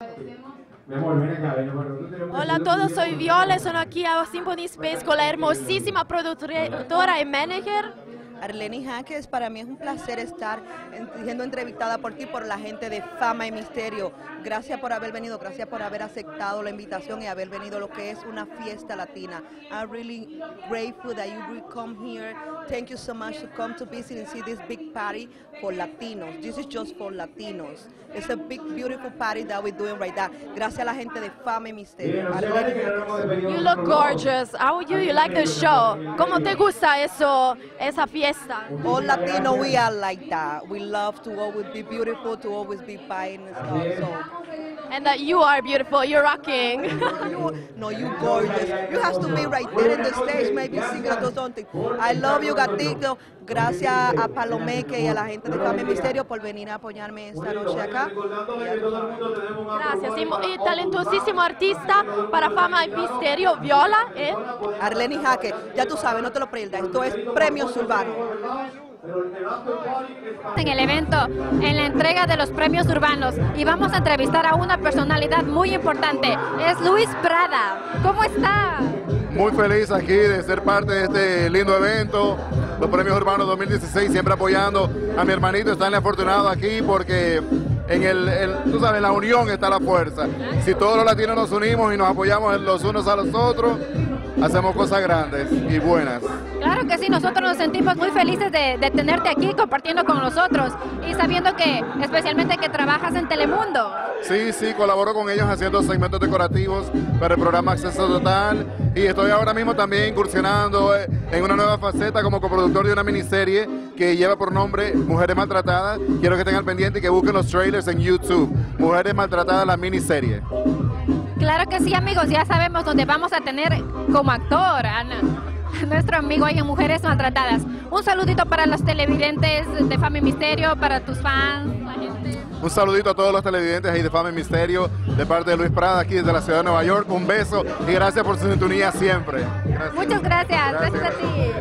Hola a todos, soy Viola, soy aquí a Symphony Space con la hermosísima productora y manager Arleni Jaques. Para mí es un placer estar siendo entrevistada por ti, por la gente de Fama y Misterio. Gracias por haber venido, gracias por haber aceptado la invitación y haber venido a lo que es una fiesta latina. I'm really grateful that you will come here. Thank you so much to come to visit and see this big party for Latinos. This is just for Latinos. It's a big, beautiful party that we're doing right now. Gracias a la gente de Fama y Misterio. You look gorgeous. How are you? You like the show? ¿Cómo te gusta esa fiesta? All Latino, we are like that. We love to always be beautiful, to always be fine and stuff. So. And that you are beautiful. You're rocking. No, you gorgeous. You have to be right there in the stage, maybe singing or something. I love you, gatito. Gracias a Palomeque y a la gente de Fama y Misterio por venir a apoyarme esta noche acá. Gracias. Y talentosísimo artista para Fama y Misterio, Viola, Arleni Jaques. Ya tú sabes, no te lo pierdas. Esto es Premios Urbanos. En el evento, en la entrega de los premios urbanos, y vamos a entrevistar a una personalidad muy importante, es Luis Prada. ¿Cómo está? Muy feliz aquí de ser parte de este lindo evento, los premios urbanos 2016, siempre apoyando a mi hermanito Stanley Afortunado aquí porque tú sabes, en la unión está la fuerza. Si todos los latinos nos unimos y nos apoyamos los unos a los otros, hacemos cosas grandes y buenas. Claro que sí, nosotros nos sentimos muy felices de tenerte aquí compartiendo con nosotros y sabiendo que, especialmente que trabajas en Telemundo. Sí, colaboro con ellos haciendo segmentos decorativos para el programa Acceso Total y estoy ahora mismo también incursionando en una nueva faceta como coproductor de una miniserie que lleva por nombre Mujeres Maltratadas. Quiero que tengan pendiente y que busquen los trailers en YouTube. Mujeres Maltratadas, la miniserie. Claro que sí, amigos, ya sabemos dónde vamos a tener como actor a nuestro amigo ahí en Mujeres Maltratadas. Un saludito para los televidentes de Fama y Misterio, para tus fans, la gente. Un saludito a todos los televidentes ahí de Fama y Misterio, de parte de Luis Prada, aquí desde la ciudad de Nueva York. Un beso y gracias por su sintonía siempre. Gracias. Muchas gracias. Gracias a ti.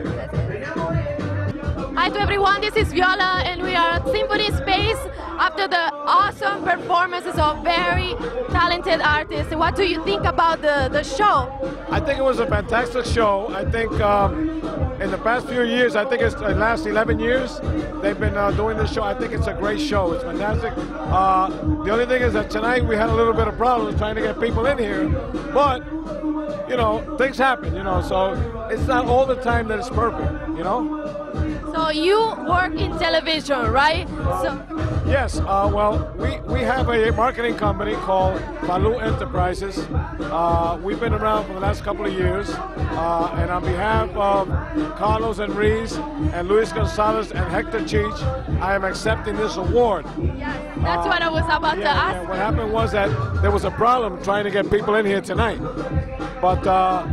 Hi to everyone, this is Viola and we are at Symphony Space after the awesome performances of very talented artists. What do you think about the show? I think it was a fantastic show. I think in the past few years, I think it's the last 11 years, they've been doing this show. I think it's a great show. It's fantastic. The only thing is that tonight we had a little bit of problems trying to get people in here, but you know, things happen, you know, so it's not all the time that it's perfect, you know? So you work in television, right? Yes, well, we have a marketing company called Falu Enterprises. We've been around for the last couple of years, and on behalf of Carlos Enriquez and Luis Gonzalez and Hector Cheech, I am accepting this award. Yes, that's what I was about to ask. And what happened was that there was a problem trying to get people in here tonight, but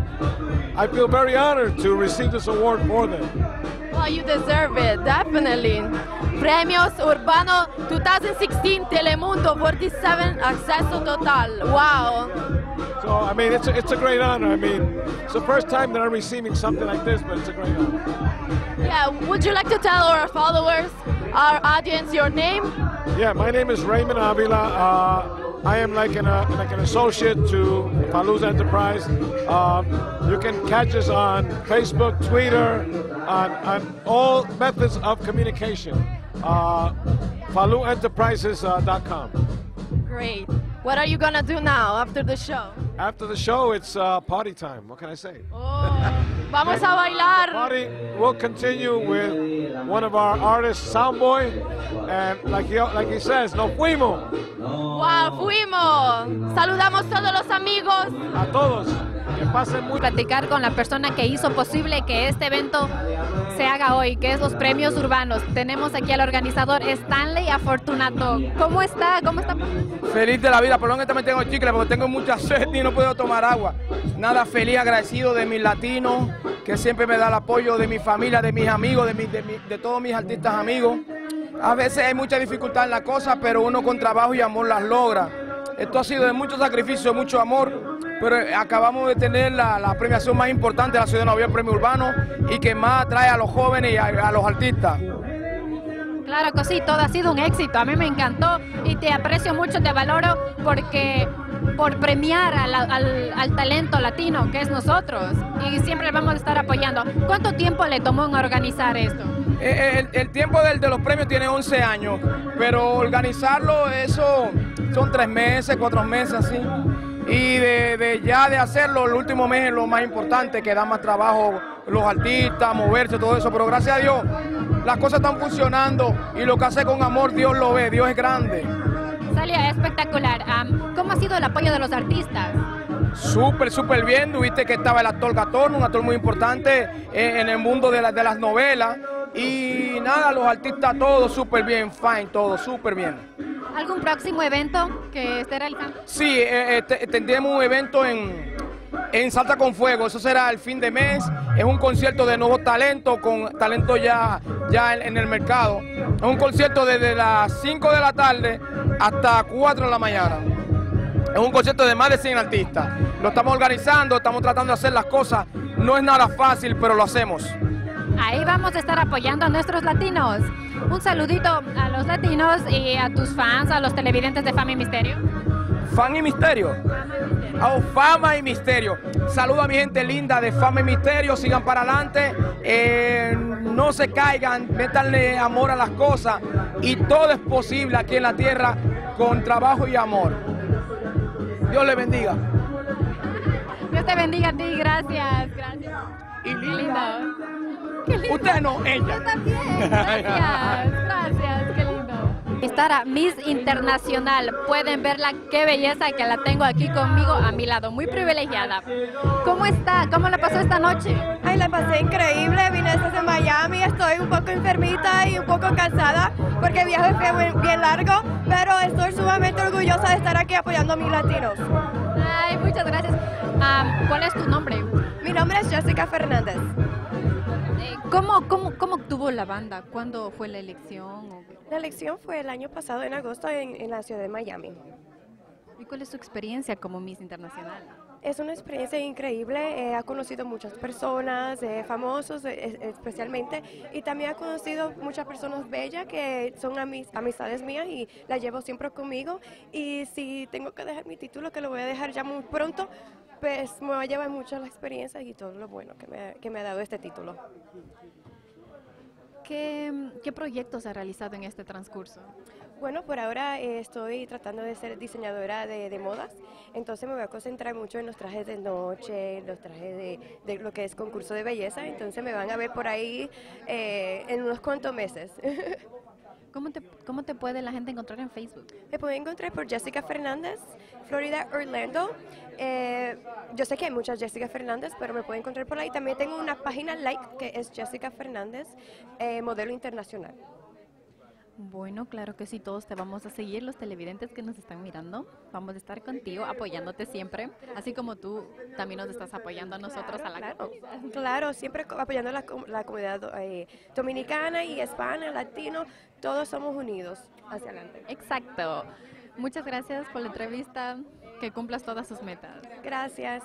I feel very honored to receive this award for them. Well, you deserve it, definitely. Premios Urbano 2016 Telemundo 47 Acceso Total. Wow. So, I mean, it's a great honor. I mean, it's the first time that I'm receiving something like this, but it's a great honor. Yeah, would you like to tell our followers, our audience, your name? Yeah, my name is Raymond Avila. I am like an associate to Falu's Enterprise. You can catch us on Facebook, Twitter, on all methods of communication. FaluEnterprises.com. Great. What are you gonna do now after the show? After the show, it's party time. What can I say? Oh, vamos a bailar. Party. We'll continue with one of our artists, Soundboy, and like he says, nos fuimos. Wow, fuimos. Saludamos todos los amigos. A todos. Que pasen muy. Platicar con la persona que hizo posible que este evento se haga hoy, que es los Premios Urbanos. Tenemos aquí al organizador Stanley Afortunato. ¿Cómo está? ¿Cómo está? Feliz de la vida, perdón que también tengo chicle porque tengo mucha sed y no puedo tomar agua. Nada, feliz, agradecido de mis latinos, que siempre me da el apoyo de mi familia, de mis amigos, de todos mis artistas amigos. A veces hay mucha dificultad en la cosa, pero uno con trabajo y amor las logra. Esto ha sido de mucho sacrificio, mucho amor, pero acabamos de tener la premiación más importante de la ciudad de Nueva York, Premio Urbano, y que más atrae a los jóvenes y a los artistas. Claro que sí, todo ha sido un éxito. A mí me encantó y te aprecio mucho, te valoro porque por premiar al talento latino que es nosotros y siempre vamos a estar apoyando. ¿Cuánto tiempo le tomó en organizar esto? El tiempo de los premios tiene 11 años, pero organizarlo eso son 3 meses, 4 meses así. Y ya de hacerlo, el último mes es lo más importante, que da más trabajo los artistas, moverse, todo eso. Pero gracias a Dios, las cosas están funcionando y lo que hace con amor, Dios lo ve, Dios es grande. Celia, espectacular. ¿Cómo ha sido el apoyo de los artistas? Súper bien. Tuviste que estaba el actor Gatorno, un actor muy importante en el mundo de las novelas. Y nada, los artistas todos súper bien, fine, todo súper bien. ¿Algún próximo evento que esté realizando? Sí, tendremos un evento en Salta con Fuego, eso será el fin de mes. Es un concierto de nuevos talentos, con talentos ya en el mercado. Es un concierto desde las 5 de la tarde hasta 4 de la mañana. Es un concierto de más de 100 artistas. Lo estamos organizando, estamos tratando de hacer las cosas. No es nada fácil, pero lo hacemos. Ahí vamos a estar apoyando a nuestros latinos. Un saludito a los latinos y a tus fans, a los televidentes de Fama y Misterio. ¿Fan y Misterio? Oh, Fama y Misterio. Saludo a mi gente linda de Fama y Misterio, sigan para adelante, no se caigan, métanle amor a las cosas y todo es posible aquí en la tierra con trabajo y amor. Dios le bendiga. Dios te bendiga a ti, gracias. Y linda. Qué lindo. Usted no, ella. Yo también, gracias, qué lindo. Estará Miss Internacional, pueden verla, qué belleza que la tengo aquí conmigo a mi lado, muy privilegiada. ¿Cómo está? ¿Cómo la pasó esta noche? Ay, la pasé increíble, vine desde Miami, estoy un poco enfermita y un poco cansada porque el viaje fue bien largo, pero estoy sumamente orgullosa de estar aquí apoyando a mis latinos. Ay, muchas gracias. ¿Cuál es tu nombre? Mi nombre es Jessica Fernández. ¿Cómo obtuvo la banda? ¿Cuándo fue la elección? La elección fue el año pasado, en agosto, en la ciudad de Miami. ¿Y cuál es tu experiencia como Miss Internacional? Es una experiencia increíble, ha conocido muchas personas, famosos especialmente, y también ha conocido muchas personas bellas que son amistades mías y las llevo siempre conmigo. Y si tengo que dejar mi título, que lo voy a dejar ya muy pronto, pues me va a llevar mucho la experiencia y todo lo bueno que me ha dado este título. ¿Qué proyectos ha realizado en este transcurso? Bueno, por ahora estoy tratando de ser diseñadora de modas, entonces me voy a concentrar mucho en los trajes de noche, los trajes de lo que es concurso de belleza, entonces me van a ver por ahí en unos cuantos meses. ¿Cómo te puede la gente encontrar en Facebook? Me pueden encontrar por Jessica Fernández, Florida, Orlando. Yo sé que hay muchas Jessica Fernández, pero me pueden encontrar por ahí. También tengo una página like que es Jessica Fernández, modelo internacional. Bueno, claro que sí, todos te vamos a seguir, los televidentes que nos están mirando. Vamos a estar contigo, apoyándote siempre, así como tú también nos estás apoyando a nosotros a la causa. Claro, siempre apoyando a la comunidad dominicana y hispana, latino, todos somos unidos hacia adelante. Exacto. Muchas gracias por la entrevista, que cumplas todas sus metas. Gracias.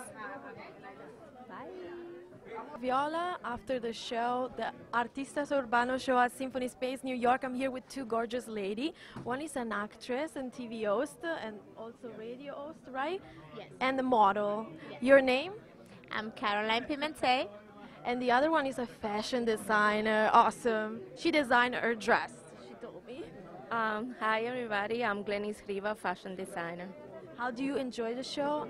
Viola, after the show, the Artistas Urbanos show at Symphony Space, New York. I'm here with two gorgeous ladies. One is an actress and TV host and also radio host, right? Yes. And the model. Yes. Your name? I'm Caroline Pimentel. And the other one is a fashion designer. Awesome. She designed her dress, she told me. Hi everybody, I'm Glenys Riva, fashion designer. How do you enjoy the show?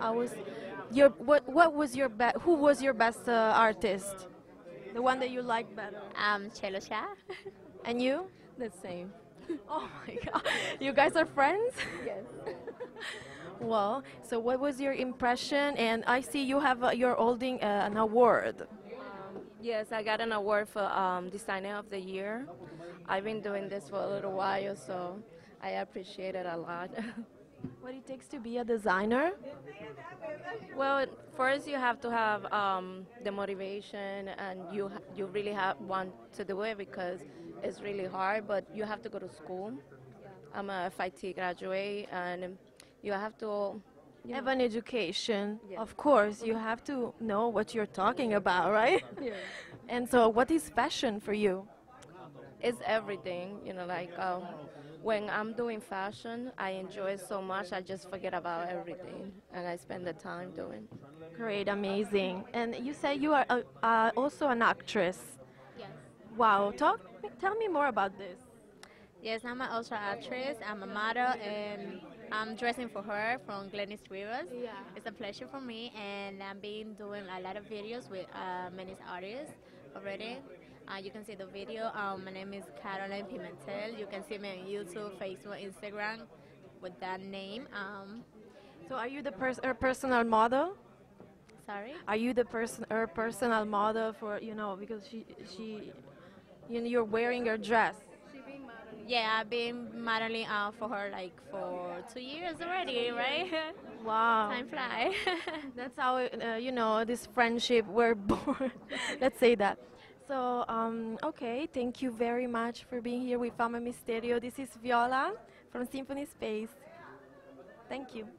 Who was your best artist? The one that you like better? Cello Shah. And you? The same. Oh my God, you guys are friends? Yes. Well, so what was your impression? And I see you're holding an award. Yes, I got an award for Designer of the Year. I've been doing this for a little while, so I appreciate it a lot. What it takes to be a designer? Well, first you have to have the motivation, and you really want to do it because it's really hard, but you have to go to school. I'm a FIT graduate, and you have to have an education. Yes. Of course, you have to know what you're talking about, right? Yeah. And so what is fashion for you? it's everything, you know, like when I'm doing fashion, I enjoy it so much, I just forget about everything, and I spend the time doing. Great, amazing. And you say you are also an actress. Yes. Wow, tell me more about this. Yes, I'm an ultra actress. I'm a model, and I'm dressing for her from Glennis Rivers. Yeah. It's a pleasure for me, and I've been doing a lot of videos with many artists already. You can see the video. My name is Caroline Pimentel. You can see me on YouTube, Facebook, Instagram with that name. So are you her personal model? Sorry? Are you her personal model for, you know, because you're wearing her dress? Yeah, I've been modeling for her like for 2 years already, right? Wow. Time fly. That's how, you know, this friendship were born. Let's say that. So, okay, thank you very much for being here with Fama Misterio. This is Viola from Symphony Space. Thank you.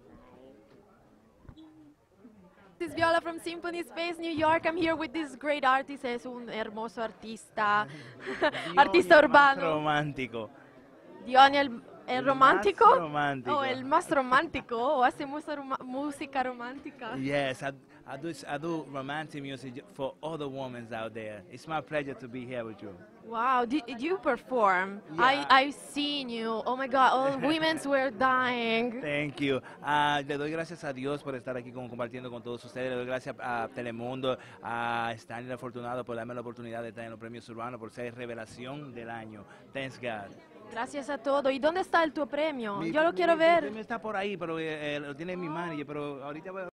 This is Viola from Symphony Space, New York. I'm here with this great artist. Es un hermoso artista. Artista urbano. Romántico. Diony el romántico. Más romántico. Oh, el más romántico. O hace música romántica. Yes, I do romantic music for all the women out there. It's my pleasure to be here with you. Wow, did you perform? Yeah. I've seen you. Oh my God, all women were dying. Thank you. Le doy gracias a Dios por estar aquí compartiendo con todos ustedes. Le doy gracias a Telemundo, a Stanley Afortunado por darme la oportunidad de estar en los premios urbanos, por ser revelación del año. Thanks God. Gracias a todo. ¿Y dónde está tu premio? Yo lo quiero ver. Mi premio está por ahí, pero lo tiene mi manager, pero ahorita voy a